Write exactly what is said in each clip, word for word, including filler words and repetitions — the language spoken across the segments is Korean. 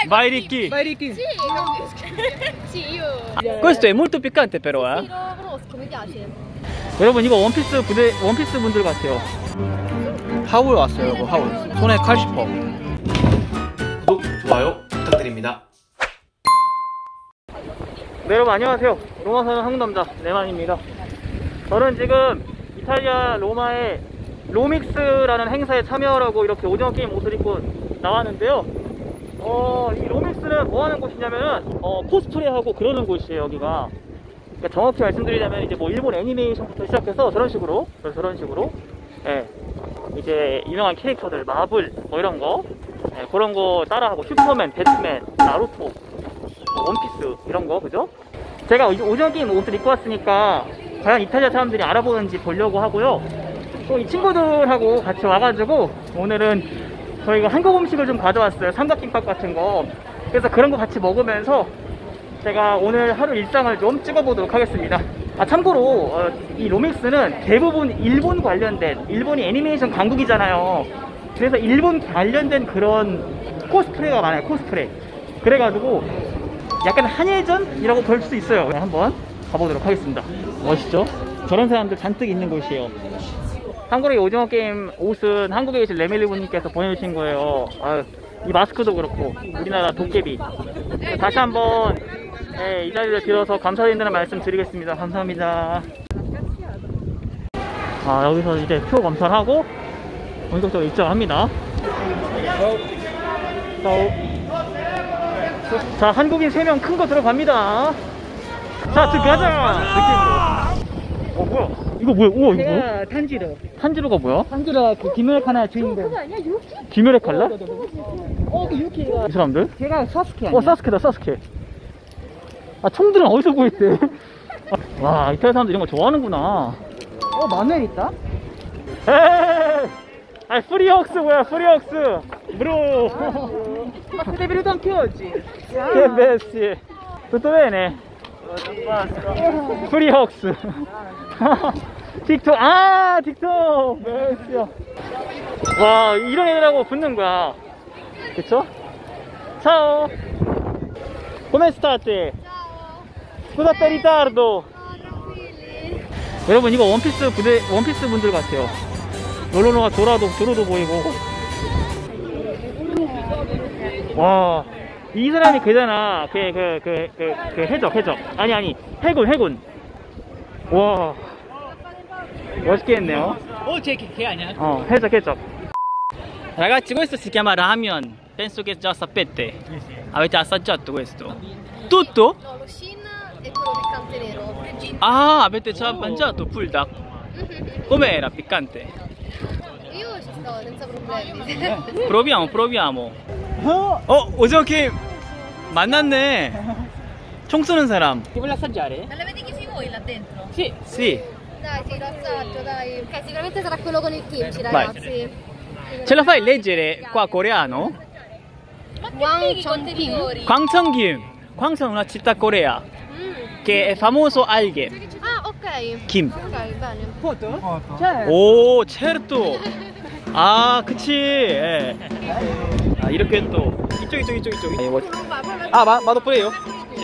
Vai Ricky. Vai Ricky. Sì, sì, io. Questo è molto piccante però, eh. Sì, lo conosco, mi piace. 여러분 이거 원피스 부대 원피스 분들 같아요. 하울 왔어요, 여러분. 하울. 손에 칼시퍼. 구독, 좋아요 부탁드립니다. 네, 여러분 안녕하세요. 로마 사는 한국 남자 레만입니다. 저는 지금 이탈리아 로마의 로믹스라는 행사에 참여하라고 이렇게 오징어 게임 옷을 입고 나왔는데요. 어, 이 로믹스는 뭐 하는 곳이냐면은 어, 코스프레하고 그러는 곳이에요, 여기가. 그러니까 정확히 말씀드리자면 이제 뭐 일본 애니메이션부터 시작해서 저런 식으로 저런 식으로 예, 이제 유명한 캐릭터들 마블 뭐 이런 거 예, 그런 거 따라하고 슈퍼맨, 배트맨, 나루토, 원피스 이런 거 그죠? 제가 오징어 게임 옷을 입고 왔으니까 과연 이탈리아 사람들이 알아보는지 보려고 하고요. 또 이 친구들하고 같이 와가지고 오늘은 저희가 한국 음식을 좀 가져왔어요. 삼각김밥 같은 거. 그래서 그런 거 같이 먹으면서 제가 오늘 하루 일상을 좀 찍어보도록 하겠습니다. 아, 참고로 어, 이 로믹스는 대부분 일본 관련된, 일본이 애니메이션 강국이잖아요. 그래서 일본 관련된 그런 코스프레가 많아요. 코스프레. 그래가지고 약간 한예전이라고 볼 수 있어요. 한번 가보도록 하겠습니다. 멋있죠? 저런 사람들 잔뜩 있는 곳이에요. 한국의 오징어 게임 옷은 한국에 계신 레멜리브님께서 보내주신 거예요. 아유, 이 마스크도 그렇고 우리나라 도깨비. 다시 한번 네, 이 자리를 빌어서 감사드린다는 말씀 드리겠습니다. 감사합니다. 아, 여기서 이제 표 검사하고 본격적으로 입장합니다. 자, 한국인 세 명 큰 거 들어갑니다. 자, 들어가자. 느낌으로. 어, 뭐야? 이거 뭐야? 우와, 이거 뭐야? 탄지로. 탄지로가 뭐야? 탄지로가 그 김멸의 칼날 주인공. 그거 아니야? 유키? 귀멸의 칼날? 어, 그 유키가. 이 사람들? 걔가 사스케 아니야? 어, 사스케다, 사스케. 아, 총들은 어디서 구했대? 와, 이탈리아 사람들 이런 거 좋아하는구나. 어, 마늘 있다? 에이! 아, 프리헉스 뭐야, 프리헉스! 브로! Ma siete venuto anche oggi? Che bestie! Tutto bene? 프리헉스! 틱톡! 아, 틱톡! bestia! 와, 이런 애들하고 붙는 거야. 그쵸? Ciao! Come state? Scusa per ritardo! 여러분 이거 원피스 부대 원피스 분들 같아요. 롤로로가 조라도 조로도 보이고. 와, 이 사람이 그잖아. 그 그 그 그 그 해적 해적 아니 아니 해군 해군. 와, 멋있게 했네요. Oh, c'è che, che aña? 어, 해적 해적. Ragazzi, questo si chiama ramen. Penso che già sapete. Avete assaggiato questo? Tutto? No, lo shin e quello piccante nero. Ah, avete già mangiato Bulldog? Com'era? Piccante? Io ci sto senza problemi. Proviamo, proviamo. 어, 오징어 게임 만났네. 총 쏘는 사람. Ti voglio assaggiare? Ma l'avete chiesi voi là dentro? Sì. Sì. Dai, sì, lo assaggio, dai. Ok, sicuramente sarà quello con il kimchi, ragazzi. Ce la fai leggere qua coreano? Gwangcheonggim. 광천김. 광천 è una città corea Mm. che è famoso alghe. Ah, ok. 김. Ok, bene. Foto? Foto. C'è. 오, certo. 아, 그치. 예. 아, 이렇게 또 이쪽 이쪽 이쪽 이쪽. 아, 마, 마도 뿌려요. 그치.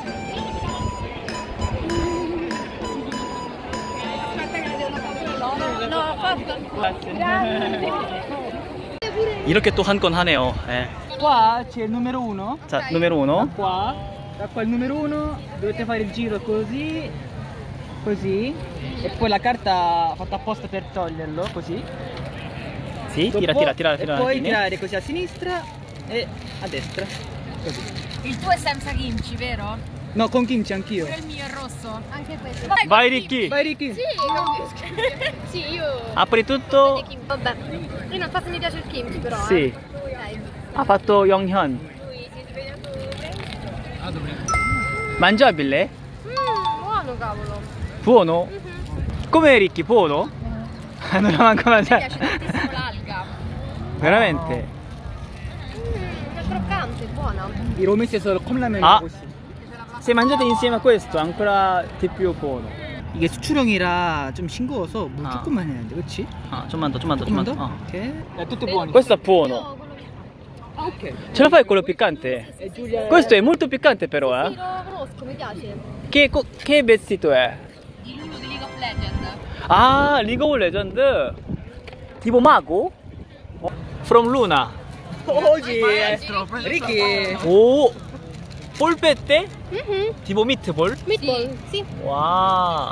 이렇게 또 한 건 하네요. 예. Qua c'è il numero uno. 자, numero uno. Qua. Da qua il numero uno. Dovete fare il giro così. Così. E poi la carta fatta apposta per toglierlo. Così. Sì, Dopo, tira, tira, tira, tira. E poi tirare così a sinistra e a destra. Così. Il tuo è senza kimchi, vero? No, con kimchi anch'io. Pure il mio è rosso. Anche questo. Vai Ricky. Vai Ricky. Sì, capisco. Sì, io. Apri tutto. Vabbè. Io non so se mi piace il kimchi, però. Sì. Eh. Dai. Ha fatto 영현. Mangiabile? Mmm, buono, cavolo. Buono? Mm-hmm. Come Ricky, buono? Non l'ho manco Mi mangiato. piace tantissimo l'alga. Veramente? Mmm, è croccante, buona. I romessi sono come la Ah. così. Se mangiate insieme a questo ancora di più buono. 이게 수출형이라 좀 싱거워서 물 아. 조금만 해야 돼, 그렇지? 아, 좀만 더, 좀만 더, 조금만 좀만 더? 더. 어. 오케이. 야, tutto buono. Questo è buono. Ah, ok. Ce la fai quello piccante? E Giulia... Questo è molto piccante però, Sì, eh. lo conosco, mi piace. Che, co- che vestito è? Di Lulu di League of Legends. Ah, League of Legends. Tipo mago? From Luna. Oggi è... Ricky... 오, polpette? Mhm. tipo meatball? Meatball, sì. Wow.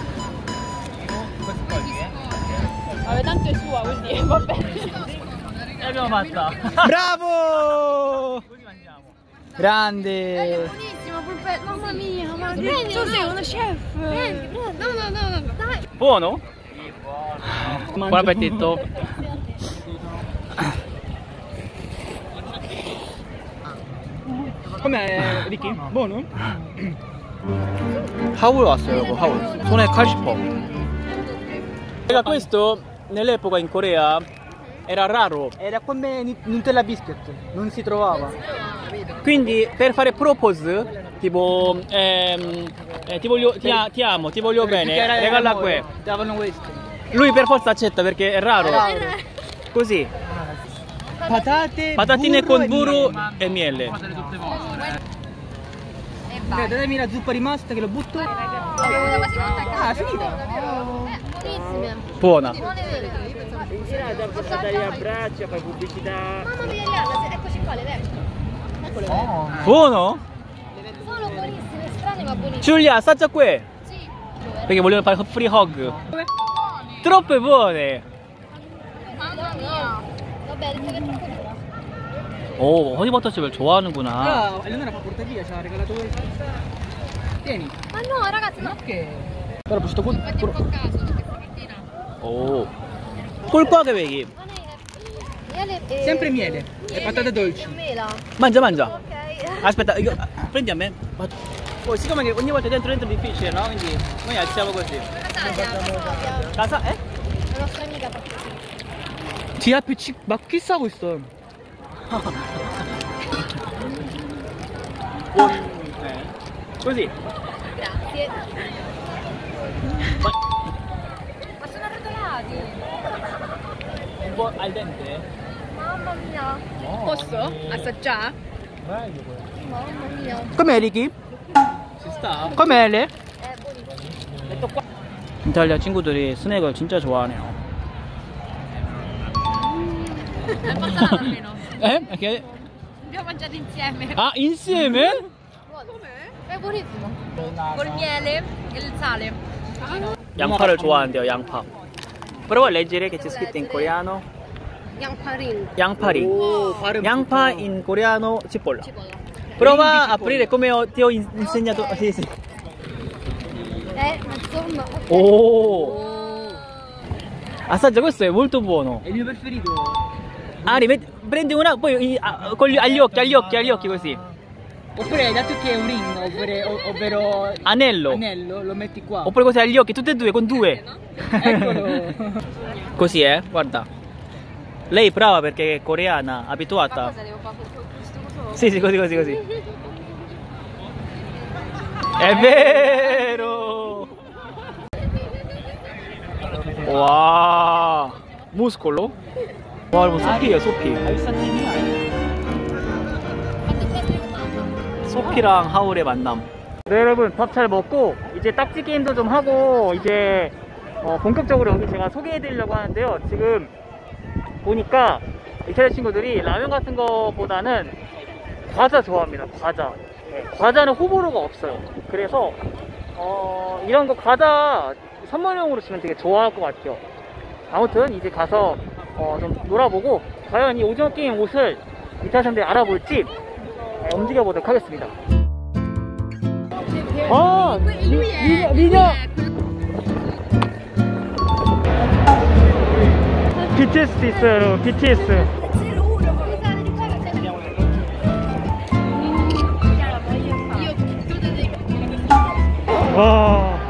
Vabbè, tanto è sua, quindi va bene. L'abbiamo fatta. Bravo! Grande! Buonissimo, polpetta. Mamma mia, ma prendi, tu sei uno chef. Prendi, prendi. No, no, no, no, dai. Buono? Buon appetito. Com'è Ricky? Buono? 하울 왔어요, 여러분. 하울. 손에 칼 씹어. Raga, questo nell'epoca in Corea era raro. Era come Ni- Nutella Biscuit, non si trovava. Quindi per fare propose, tipo, ehm, eh, ti, voglio, ti, a- ti amo, ti voglio Per bene, dichiarare regala l'amore, qui. davano questo. Lui per forza accetta perché è raro. Raro. Così, Patate, patatine burro con e burro miele. e miele. E Dai, vai. datemi la zuppa rimasta che lo butto. Abbiamo quasi fatta a casa. Ah, è finita? Eh, buonissime. Buona. Buone vere. Io pensavo fosse- dagli abbracci, fai pubblicità. Mamma mia, Arianna, eccoci qua, le vecchie. Eccole le vecchie. Buono? Sono buonissime, strane ma buonissime. Giulia, assaggia qui. Sì. Perché vogliono fare free hug. Troppe buone. Mamma mia. Vabbè, ha detto che è troppo dura. 오, 허니버터칩을 좋아하는구나. Ah, Eleonora fa porta via, ci ha regalato questo. Tieni. Ma no, ragazzi, no. Che? Però questo qua... Fatti un po' caso perché stamattina. 오. 꿀꺽에 베기. Miele e... Sempre miele e patate dolci. E mela. 만져, 만져. Ok. Aspetta, io, prendi a me. Poi siccome che ogni volta dentro dentro è difficile, no? Quindi noi alziamo così. Casaria. Casa, eh? La nostra amica fa così. Ti appiccic... Ma chi sa questo? Così. Grazie. Ma sono arrotolati. Un po' al dente. Mamma mia. Posso assaggiare? Mamma mia. Com'è Ricky? Si sta? Com'è Le? È buonissimo. 이탈리아 친구들이 스낵을 진짜 좋아하네요. È passata almeno. Eh? Perché? Abbiamo mangiato insieme. Ah, insieme? Buono. È buonissimo. Col miele e il sale. 양파를 좋아한대요, 양파. Prova a leggere che c'è scritto in coreano. Yangparin. 양파리. Oh, 발음 양파 좋다. in coreano cipolla. Cipolla. Prova a cipolla. aprire come ho- ti ho in- insegnato. Sì, sì. Eh, ma insomma. ok. Oh. Assaggia, questo è molto buono. È il mio preferito. Ari, met- prendi una, poi i- a- con gli, agli occhi, agli occhi, agli occhi così. Oppure, dato che è un ring, ovvero, ovvero Anello. anello, lo metti qua. Oppure così agli occhi, tutte e due, con due. Eccolo. Così, eh, guarda. Lei è brava perché è coreana, Ma abituata. cosa devo fare? Questo coso? Sì, sì, così, così, così. È vero! Wow! Muscolo? Wow, 이거 소피예요, 소피. Hai visto i miei? 소피랑 하울의 만남. 네, 여러분 밥 잘 먹고 이제 딱지 게임도 좀 하고 이제 어, 본격적으로 여기 제가 소개해드리려고 하는데요. 지금 보니까 이탈리아 친구들이 라면 같은 거보다는 과자 좋아합니다. 과자. 네, 과자는 호불호가 없어요. 그래서 어, 이런 거 과자 선물용으로 주면 되게 좋아할 것 같아요. 아무튼 이제 가서 어, 좀 놀아보고 과연 이 오징어 게임 옷을 이탈리아 사람들이 알아볼지 네, 움직여보도록 하겠습니다. 아, Lui è. 미녀! 비티에스도 있어요, 여러분. 비티에스. 와.